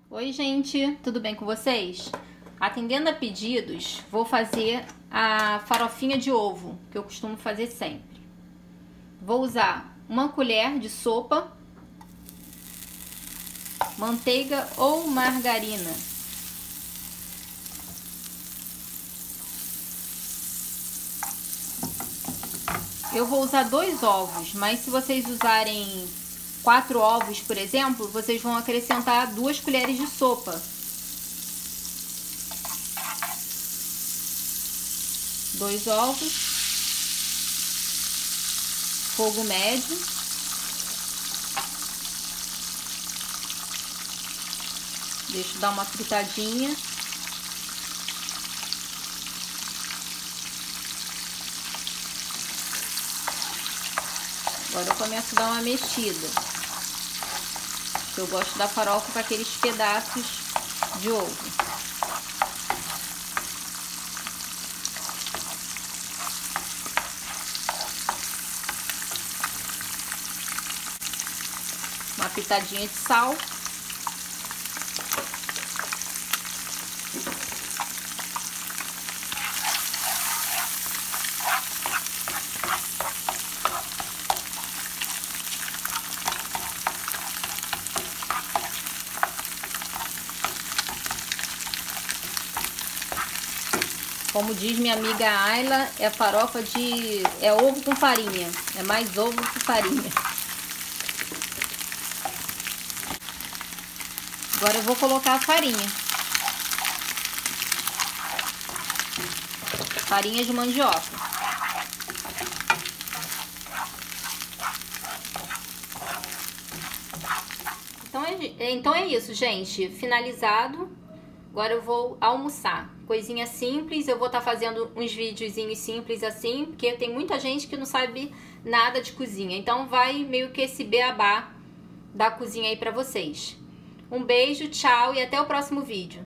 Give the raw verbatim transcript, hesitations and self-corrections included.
Oi, gente, tudo bem com vocês? Atendendo a pedidos, vou fazer a farofinha de ovo, que eu costumo fazer sempre. Vou usar uma colher de sopa, manteiga ou margarina. Eu vou usar dois ovos, mas se vocês usarem quatro ovos, por exemplo, vocês vão acrescentar duas colheres de sopa. Dois ovos, fogo médio. Deixo dar uma fritadinha. Agora eu começo a dar uma mexida. Eu gosto da farofa com aqueles pedaços de ovo. Uma pitadinha de sal. Como diz minha amiga Ayla, é farofa de... é ovo com farinha. É mais ovo que farinha. Agora eu vou colocar a farinha. Farinha de mandioca. Então é, então é isso, gente. Finalizado. Agora eu vou almoçar. Coisinha simples, eu vou estar tá fazendo uns videozinhos simples assim, porque tem muita gente que não sabe nada de cozinha. Então vai meio que esse beabá da cozinha aí pra vocês. Um beijo, tchau e até o próximo vídeo.